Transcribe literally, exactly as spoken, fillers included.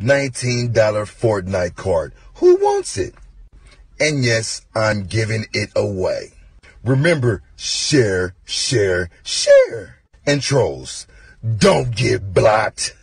nineteen dollar Fortnite card. Who wants it? And yes, I'm giving it away. Remember, share, share, share. And trolls, don't get blocked.